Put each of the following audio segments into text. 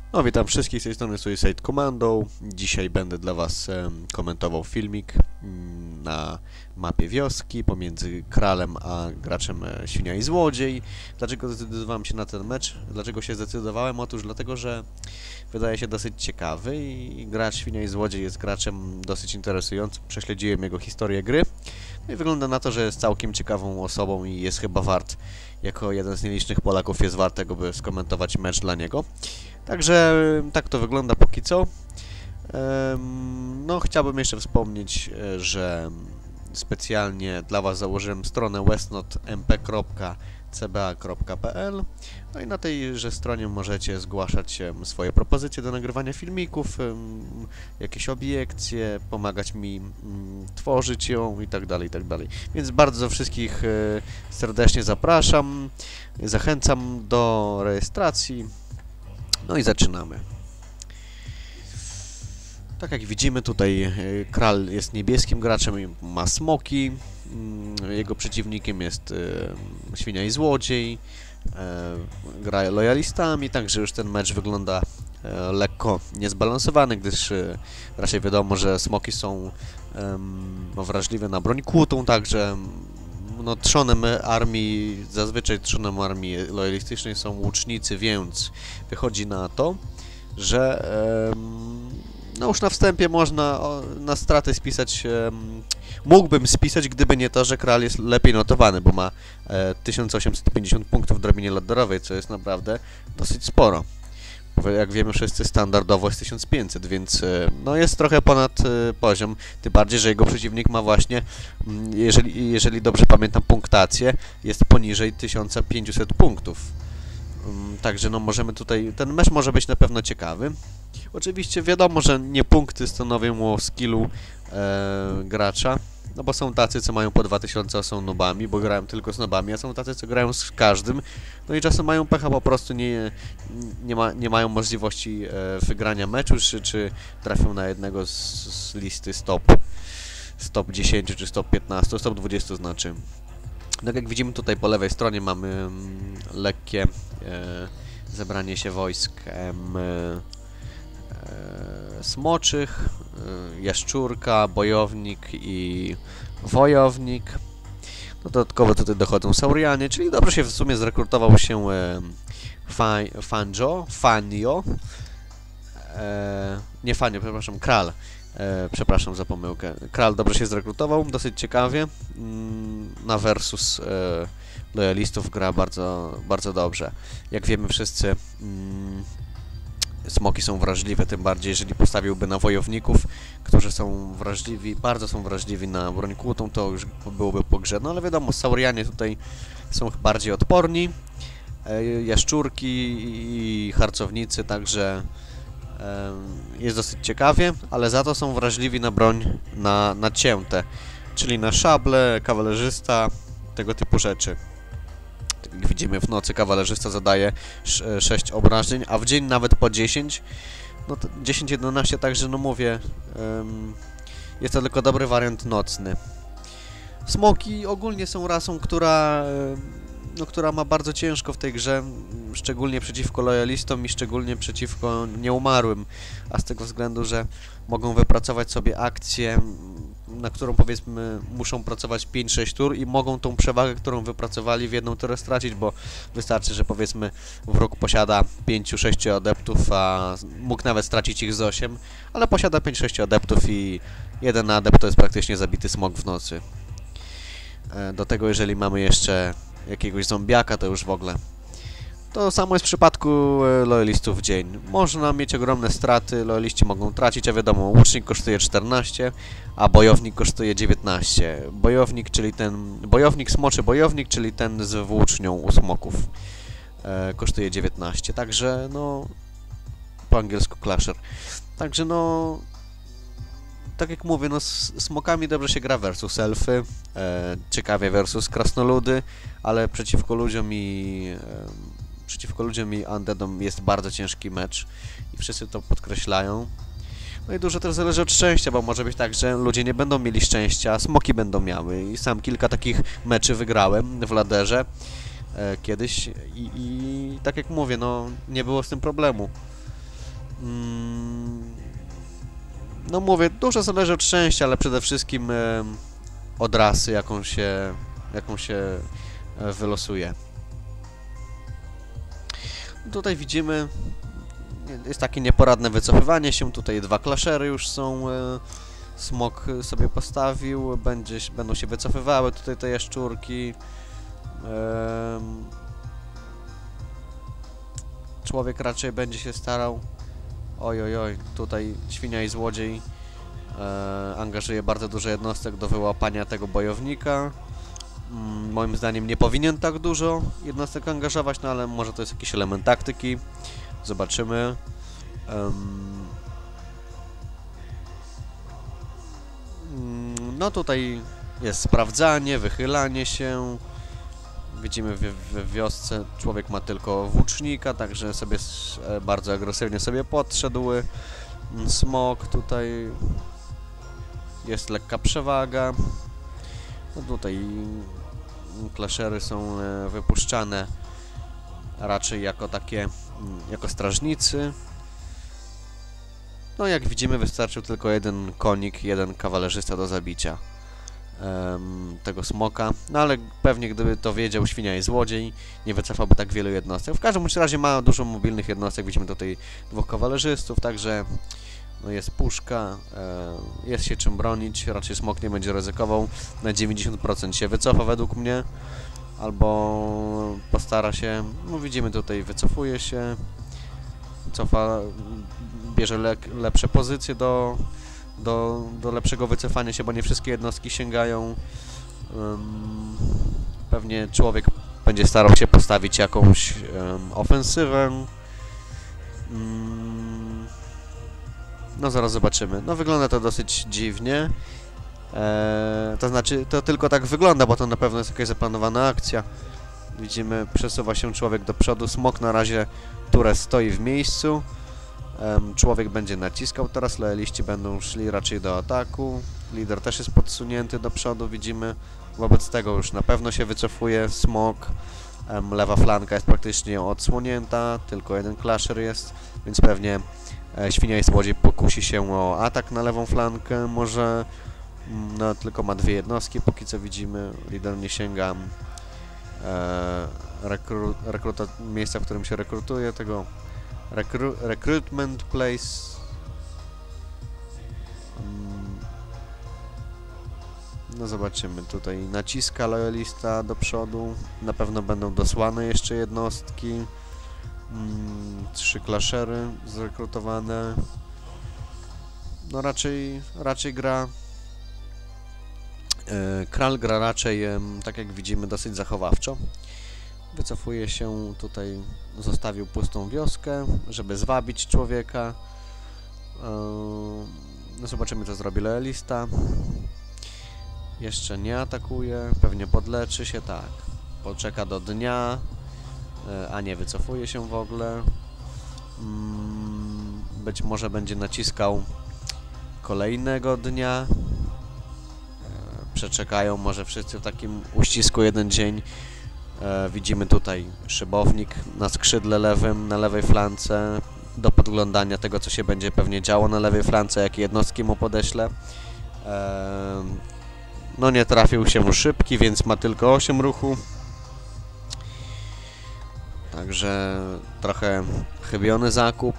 No, witam wszystkich z tej strony Suicide Commando. Dzisiaj będę dla Was komentował filmik na mapie wioski pomiędzy Kralem a graczem Świnia i Złodziej. Dlaczego zdecydowałem się na ten mecz? Dlaczego się zdecydowałem? Otóż dlatego, że wydaje się dosyć ciekawy i gracz Świnia i Złodziej jest graczem dosyć interesującym. Prześledziłem jego historię gry. No i wygląda na to, że jest całkiem ciekawą osobą i jest chyba wart, jako jeden z nielicznych Polaków, jest wart tego, by skomentować mecz dla niego. Także tak to wygląda póki co. No, chciałbym jeszcze wspomnieć, że specjalnie dla Was założyłem stronę westnotmp.cba.pl. No i na tejże stronie możecie zgłaszać swoje propozycje do nagrywania filmików, jakieś obiekcje, pomagać mi tworzyć ją i tak dalej, i tak dalej. Więc bardzo wszystkich serdecznie zapraszam, zachęcam do rejestracji. No i zaczynamy. Tak jak widzimy, tutaj Kral jest niebieskim graczem i ma smoki. Jego przeciwnikiem jest Świnia i Złodziej. Gra lojalistami, także już ten mecz wygląda lekko niezbalansowany, gdyż raczej wiadomo, że smoki są wrażliwe na broń kłutą, także no, trzonem armii, zazwyczaj trzonem armii lojalistycznej są łucznicy, więc wychodzi na to, że no już na wstępie można na straty spisać, mógłbym spisać, gdyby nie to, że Kral jest lepiej notowany, bo ma 1850 punktów w drabinie ladderowej, co jest naprawdę dosyć sporo. Jak wiemy wszyscy, standardowo jest 1500, więc no jest trochę ponad poziom, tym bardziej, że jego przeciwnik ma właśnie, jeżeli dobrze pamiętam punktację, jest poniżej 1500 punktów. Także no możemy tutaj, ten mecz może być na pewno ciekawy. Oczywiście wiadomo, że nie punkty stanowią o skillu gracza, no bo są tacy, co mają po 2000, a są nobami, bo grają tylko z nobami, a są tacy, co grają z każdym, no i czasem mają pecha, po prostu nie mają możliwości wygrania meczu, czy trafią na jednego z listy stop 10, czy stop 15, stop 20 znaczy. Tak jak widzimy tutaj po lewej stronie mamy lekkie zebranie się wojsk smoczych, jaszczurka, bojownik i wojownik. No, dodatkowo tutaj dochodzą Saurianie, czyli dobrze się w sumie zrekrutował się Fanio, nie Fanio, przepraszam, Kral. Przepraszam za pomyłkę. Kral dobrze się zrekrutował, dosyć ciekawie. Na versus lojalistów gra bardzo, bardzo dobrze. Jak wiemy wszyscy, smoki są wrażliwe, tym bardziej jeżeli postawiłby na wojowników, którzy są wrażliwi, bardzo są wrażliwi na broń kłutą, to już byłoby po grze. No ale wiadomo, Saurianie tutaj są bardziej odporni, jaszczurki i harcownicy, także jest dosyć ciekawie, ale za to są wrażliwi na broń na cięte, czyli na szable, kawalerzysta, tego typu rzeczy. Jak widzimy, w nocy kawalerzysta zadaje 6 obrażeń, a w dzień nawet po 10. No to 10-11, także no mówię, jest to tylko dobry wariant nocny. Smoki ogólnie są rasą, która ma bardzo ciężko w tej grze, szczególnie przeciwko lojalistom i szczególnie przeciwko nieumarłym, a z tego względu, że mogą wypracować sobie akcję, na którą powiedzmy muszą pracować 5-6 tur i mogą tą przewagę, którą wypracowali, w jedną turę stracić, bo wystarczy, że powiedzmy wróg posiada 5-6 adeptów, a mógł nawet stracić ich z 8, ale posiada 5-6 adeptów i jeden adept to jest praktycznie zabity smok w nocy. Do tego, jeżeli mamy jeszcze jakiegoś zombiaka, to już w ogóle. To samo jest w przypadku lojalistów w dzień. Można mieć ogromne straty, lojaliści mogą tracić, a wiadomo, łucznik kosztuje 14, a bojownik kosztuje 19. Bojownik, czyli smoczy bojownik, czyli ten z włócznią u smoków, kosztuje 19. Także no, po angielsku clasher. Także no, tak jak mówię, no z smokami dobrze się gra versus elfy, ciekawie versus krasnoludy, ale przeciwko ludziom i undeadom jest bardzo ciężki mecz i wszyscy to podkreślają. No i dużo też zależy od szczęścia, bo może być tak, że ludzie nie będą mieli szczęścia, a smoki będą miały. I sam kilka takich meczy wygrałem w ladderze kiedyś i tak jak mówię, no nie było z tym problemu. No mówię, dużo zależy od szczęścia, ale przede wszystkim od rasy, jaką się wylosuje. Tutaj widzimy, jest takie nieporadne wycofywanie się, tutaj 2 klaszery już są, smok sobie postawił, będą się wycofywały tutaj te jaszczurki. Człowiek raczej będzie się starał, oj, tutaj świnia i złodziej angażuje bardzo dużo jednostek do wyłapania tego bojownika. Moim zdaniem nie powinien tak dużo jednostek angażować, no ale może to jest jakiś element taktyki. Zobaczymy. No tutaj jest sprawdzanie, wychylanie się. Widzimy w wiosce człowiek ma tylko włócznika, także sobie bardzo agresywnie sobie podszedł. Smok tutaj jest lekka przewaga. No tutaj klaszery są wypuszczane raczej jako takie, jako strażnicy. No jak widzimy, wystarczył tylko jeden konik, jeden kawalerzysta do zabicia tego smoka. No ale pewnie gdyby to wiedział świnia i złodziej, nie wycofałby tak wielu jednostek. W każdym razie ma dużo mobilnych jednostek, widzimy tutaj 2 kawalerzystów, także no jest puszka, jest się czym bronić, raczej smok nie będzie ryzykował, na 90% się wycofa według mnie, albo postara się, no widzimy tutaj wycofuje się, cofa, bierze lepsze pozycje do lepszego wycofania się, bo nie wszystkie jednostki sięgają. Pewnie człowiek będzie starał się postawić jakąś ofensywę. No zaraz zobaczymy. No wygląda to dosyć dziwnie. To znaczy, to tylko tak wygląda, bo to na pewno jest jakaś zaplanowana akcja. Widzimy, przesuwa się człowiek do przodu. Smok na razie turę stoi w miejscu. Człowiek będzie naciskał, teraz loyaliści będą szli raczej do ataku. Lider też jest podsunięty do przodu, widzimy. Wobec tego już na pewno się wycofuje smok. Lewa flanka jest praktycznie odsłonięta, tylko jeden clasher jest, więc pewnie świnia i złodziej pokusi się o atak na lewą flankę. Może no, tylko ma 2 jednostki, póki co widzimy. Lider nie sięga miejsca, w którym się rekrutuje, tego recruitment place. No zobaczymy, tutaj naciska lojalista do przodu, na pewno będą dosłane jeszcze jednostki. 3 klaszery zrekrutowane. No raczej gra Kral gra raczej, tak jak widzimy, dosyć zachowawczo. Wycofuje się tutaj, zostawił pustą wioskę, żeby zwabić człowieka. No zobaczymy, co zrobi lojalista. Jeszcze nie atakuje, pewnie podleczy się, tak. Poczeka do dnia, a nie wycofuje się w ogóle. Być może będzie naciskał kolejnego dnia. Przeczekają może wszyscy w takim uścisku jeden dzień. Widzimy tutaj szybownik na skrzydle lewym, na lewej flance, do podglądania tego, co się będzie pewnie działo na lewej flance, jakie jednostki mu podeślę. No nie trafił się szybki, więc ma tylko 8 ruchu. Także trochę chybiony zakup.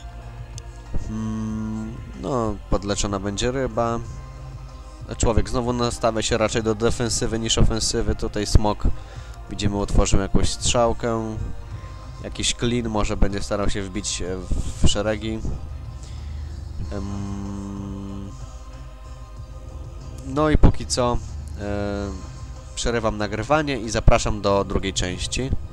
No, podleczona będzie ryba. Człowiek znowu nastawia się raczej do defensywy niż ofensywy. Tutaj smok, widzimy, utworzył jakąś strzałkę. Jakiś klin, może będzie starał się wbić w szeregi. No i póki co przerywam nagrywanie i zapraszam do drugiej części.